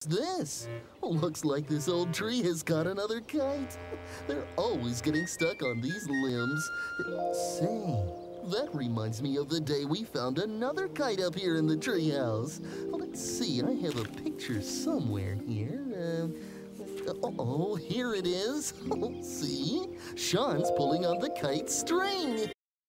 This? Looks like this old tree has caught another kite. They're always getting stuck on these limbs. Say, that reminds me of the day we found another kite up here in the treehouse. Let's see, I have a picture somewhere here. Oh, here it is. See? Sean's pulling on the kite string.